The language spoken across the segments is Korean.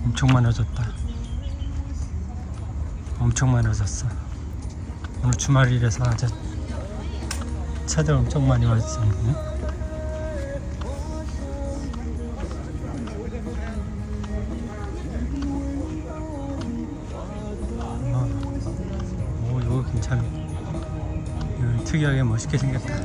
엄청 많아졌다. 엄청 많아졌어. 오늘 주말이라서 아주 차들 엄청 많이 왔었네. 오, 이거 괜찮네. 이거 특이하게 멋있게 생겼다.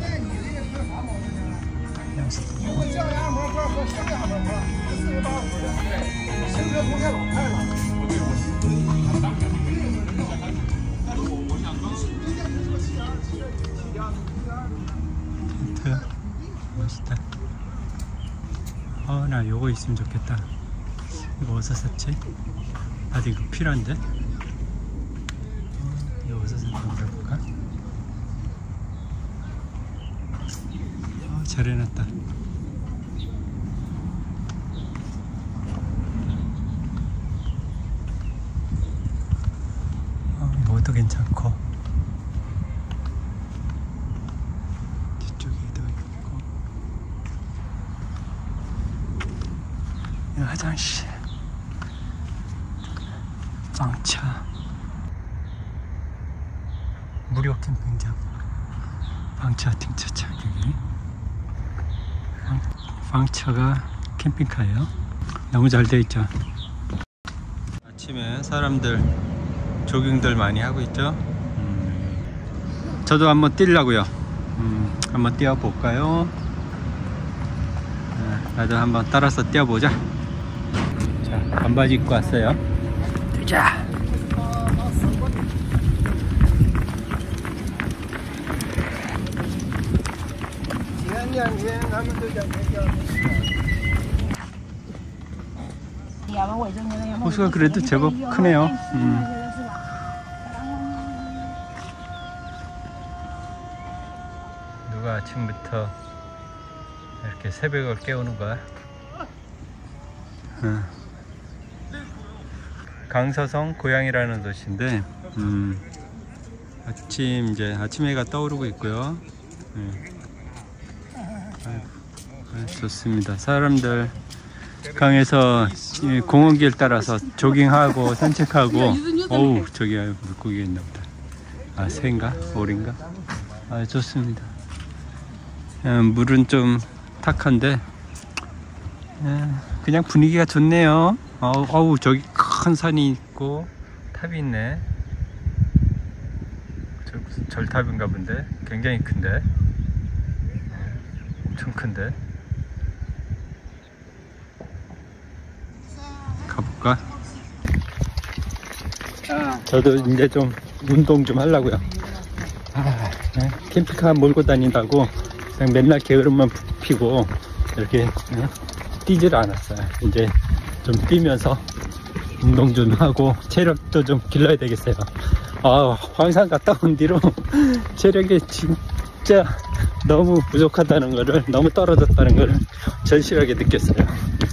텐트 멋있다. 나 요거 있으면 좋겠다. 이거 어디서 샀지? 나도 이거 필요한데? 이거 어디서 샀나 물어볼까? 잘 해놨다. 이것도 괜찮고, 뒤쪽에도 있고. 이 화장실, 방차, 무료 캠핑장, 방차停车场. 여기 방차가 캠핑카예요. 너무 잘 돼 있죠. 아침에 사람들 조깅들 많이 하고 있죠. 저도 한번 뛰려고요. 한번 뛰어볼까요? 나도 한번 따라서 뛰어보자. 자, 반바지 입고 왔어요. 뛰자. 호수가 그래도 제법 크네요. 누가 아침부터 이렇게 새벽을 깨우는 거야? 강서성 고양이라는 도시인데, 아침 해가 떠오르고 있고요. 좋습니다. 사람들 강에서 공원길 따라서 조깅하고 산책하고. 어우, 저기 물고기가 있나 보다. 새인가? 오리인가? 좋습니다. 물은 좀 탁한데 그냥 분위기가 좋네요. 어우, 저기 큰 산이 있고 탑이 있네. 저 무슨 절탑인가 본데. 굉장히 큰데. 엄청 큰데. 가볼까? 저도 이제 좀 운동 좀 하려고요. 캠핑카 몰고 다닌다고 그냥 맨날 게으름만 피고 이렇게 뛰질 않았어요. 이제 좀 뛰면서 운동 좀 하고 체력도 좀 길러야 되겠어요. 황산 갔다 온 뒤로 체력이 진짜 너무 부족하다는 거를, 너무 떨어졌다는 거를 절실하게 느꼈어요.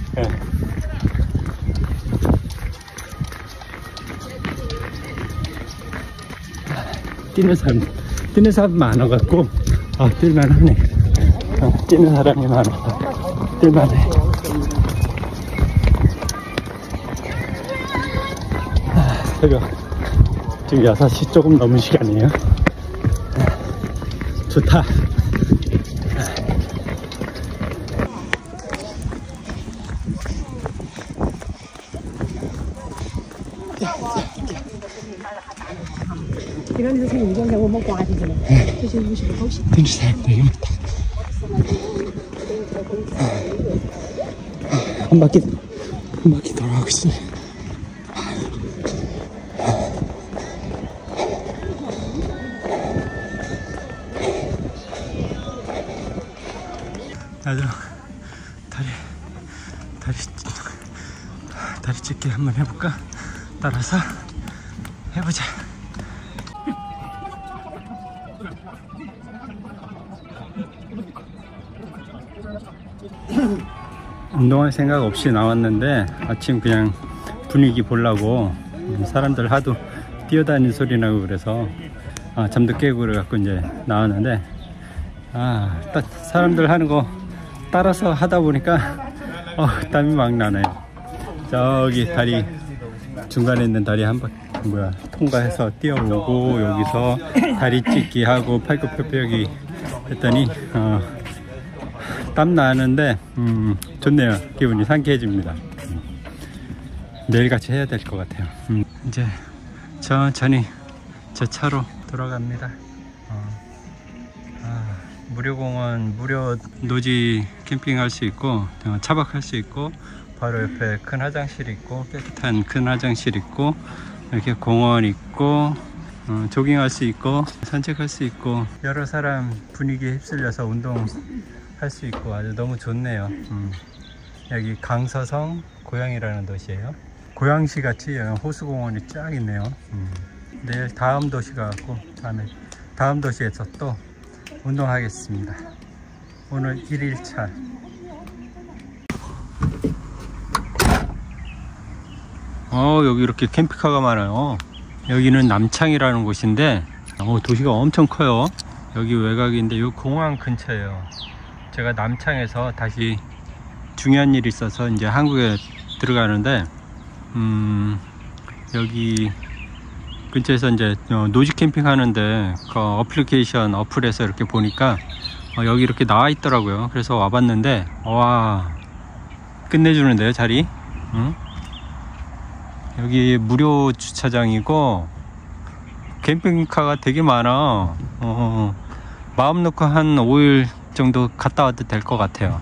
뛰는 사람 많아갖고 뛸만하네. 뛰는 사람이 많아서 뛸만해. 새벽 지금 6시 조금 넘은 시간이에요. 좋다. 이런 데서 이건 내가 먹고 와지잖아. 그래서 이거 싶어 혹시. 한 바퀴 돌아가고 있어. 나도 다리 찢기 한번 해볼까? 따라서 해보자. 운동할 생각 없이 나왔는데 아침 그냥 분위기 보려고 사람들 하도 뛰어다니는 소리 나고 그래서 잠도 깨고 그래갖고 이제 나왔는데 사람들 하는 거 따라서 하다 보니까 땀이 막 나네요. 저기 다리 중간에 있는 다리 한 번 통과해서 뛰어오고 여기서 다리 찢기 하고 팔굽혀펴기 했더니 땀 나는데 좋네요. 기분이 상쾌해집니다. 내일같이 해야 될 것 같아요. 이제 천천히 제 차로 돌아갑니다. 무료공원, 무료 노지 캠핑할 수 있고 차박할 수 있고 바로 옆에 큰 화장실 있고 깨끗한 큰 화장실 있고 이렇게 공원 있고 조깅할 수 있고 산책할 수 있고 여러 사람 분위기에 휩쓸려서 운동할 수 있고 아주 너무 좋네요. 여기 강서성 고양이라는 도시예요. 고양시 같이 호수공원이 쫙 있네요. 내일 다음 도시 가고 다음 도시에서 또 운동하겠습니다. 오늘 1일차. 여기 이렇게 캠핑카가 많아요. 여기는 남창이라는 곳인데 도시가 엄청 커요. 여기 외곽인데 이 공항 근처예요. 제가 남창에서 다시 중요한 일이 있어서 이제 한국에 들어가는데 여기 근처에서 이제 노지 캠핑 하는데 그 어플리케이션 어플에서 이렇게 보니까 여기 이렇게 나와 있더라고요. 그래서 와봤는데 와 끝내주는데요 자리. 여기 무료 주차장이고 캠핑카가 되게 많아. 마음 놓고 한 5일 정도 갔다 와도 될 것 같아요.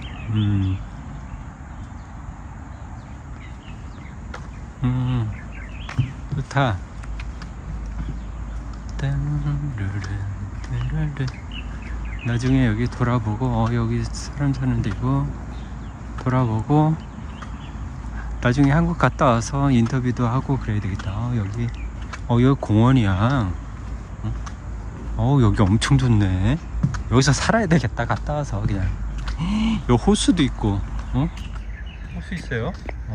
좋다. 나중에 여기 돌아보고 여기 사람 사는 데고 돌아보고 나중에 한국 갔다 와서 인터뷰도 하고 그래야 되겠다. 여기 공원이야. 여기 엄청 좋네. 여기서 살아야 되겠다. 갔다 와서 그냥. 여기 호수도 있고 호수 있어요.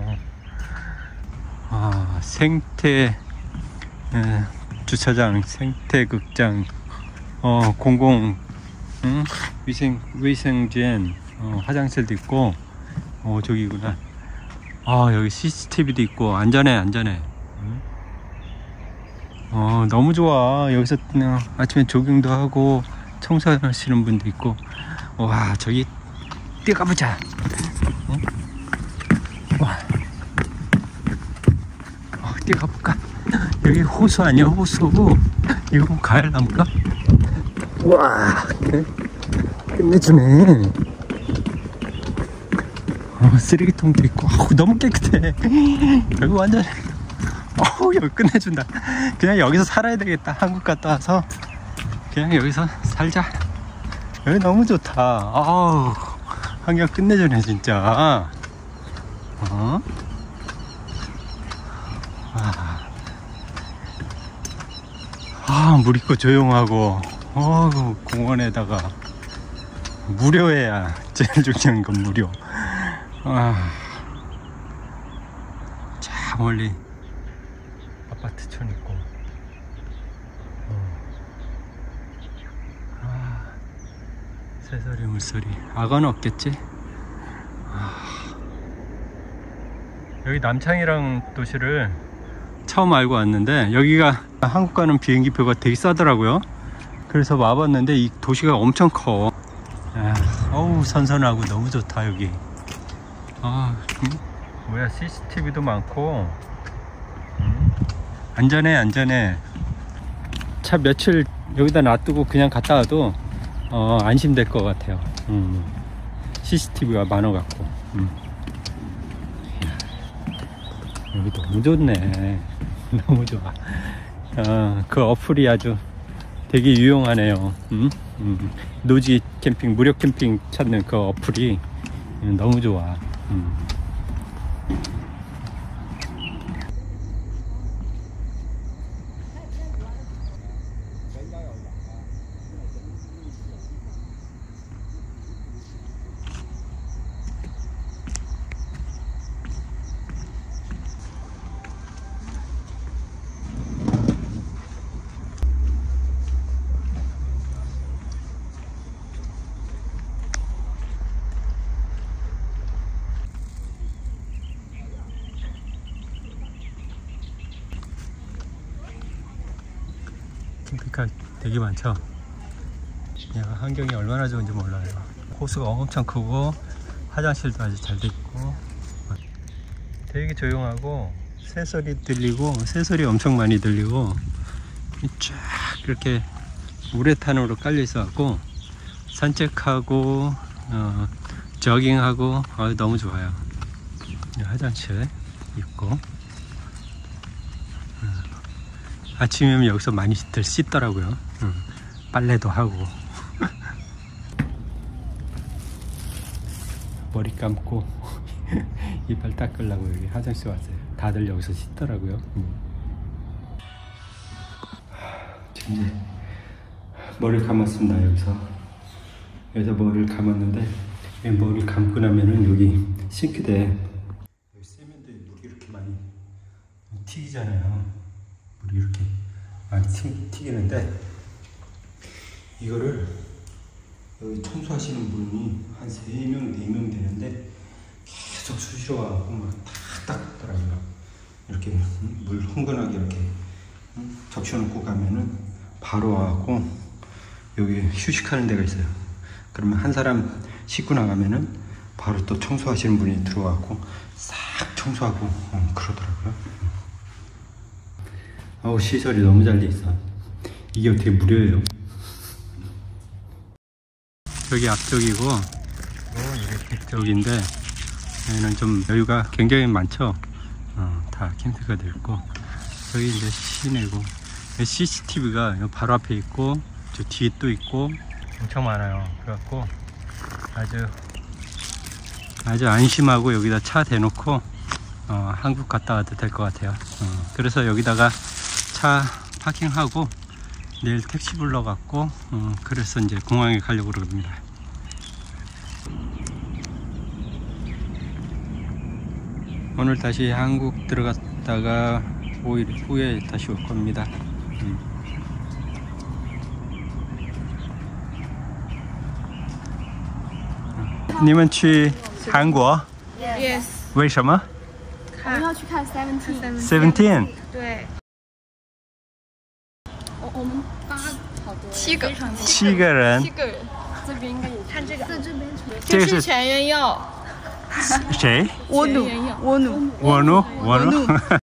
생태 주차장, 생태극장, 공공 위생젠 화장실도 있고. 저기구나. 여기 CCTV도 있고 안전해. 너무 좋아. 여기서 그냥 아침에 조깅도 하고 청소하시는 분도 있고. 와, 저기 뛰어가보자. 와, 뛰어가볼까? 여기 호수 아니야? 호수. 이거 가을나무가? 와, 끝내주네. 쓰레기통도 있고. 너무 깨끗해. 여기 완전 여기 끝내준다. 그냥 여기서 살아야 되겠다. 한국 갔다 와서 그냥 여기서 살자. 여기 너무 좋다. 환경 끝내주네 진짜. 물 있고 조용하고 공원에다가 무료해야 제일 중요한 건 무료. 저 멀리 아파트촌 있고. 새소리 물소리. 악어는 없겠지? 여기 남창이랑 도시를 처음 알고 왔는데 여기가 한국 가는 비행기표가 되게 싸더라고요. 그래서 와봤는데 이 도시가 엄청 커. 선선하고 너무 좋다 여기. 뭐야, CCTV도 많고. 안전해. 차 며칠 여기다 놔두고 그냥 갔다 와도 안심될 것 같아요. CCTV가 많아갖고. 여기 너무 좋네. 너무 좋아. 그 어플이 아주 되게 유용하네요. 노지 캠핑, 무료 캠핑 찾는 그 어플이 너무 좋아. 뷰가 되게 많죠. 야, 환경이 얼마나 좋은지 몰라요. 호수가 엄청 크고 화장실도 아주 잘 돼 있고 되게 조용하고 새소리 들리고 새소리 엄청 많이 들리고 쫙 이렇게 우레탄으로 깔려 있어 갖고 산책하고 조깅하고 너무 좋아요. 화장실 있고 아침이면 여기서 많이들 씻더라고요. 빨래도 하고 머리 감고 이빨 닦으려고 여기 화장실 왔어요. 다들 여기서 씻더라고요. 지금 이제 머리를 감았습니다. 여기서 머리를 감았는데 머리를 감고 나면은 여기 싱크대에 여기 세면대에 물이 이렇게 많이 튀기잖아요. 물이 이렇게 많이 튀기는데 이거를 여기 청소하시는 분이 한 3명, 4명 되는데 계속 수시로 와갖고 막 탁 닦더라고요. 이렇게 물 흥건하게 이렇게 적셔놓고 가면은 바로 와갖고 여기 휴식하는 데가 있어요. 그러면 한 사람 씻고 나가면은 바로 또 청소하시는 분이 들어와갖고 싹 청소하고 그러더라고요. 시설이 너무 잘 돼 있어. 이게 어떻게 무료예요? 여기 앞쪽이고 이렇게 뒤쪽인데 여기는 좀 여유가 굉장히 많죠. 다 캠프가 되어 있고 여기 이제 시내고 CCTV가 바로 앞에 있고 저 뒤에 또 있고 엄청 많아요. 그래갖고 아주 안심하고 여기다 차 대놓고 한국 갔다 와도 될 것 같아요. 그래서 여기다가 차 파킹하고 내일 택시 불러갖고 그래서 이제 공항에 가려고 그럽니다. 오늘 다시 한국 들어갔다가 5일 후에 다시 올 겁니다. 你们去韩国 Yes， 为什么我们要去看 Seventeen。 ？17 对， 我们8好多 7个， 7个人 7个人， 这边应该也看这个， 在这边除了这是这个是全员药， 谁？ 我努， 全员药我努， 원우? 원우?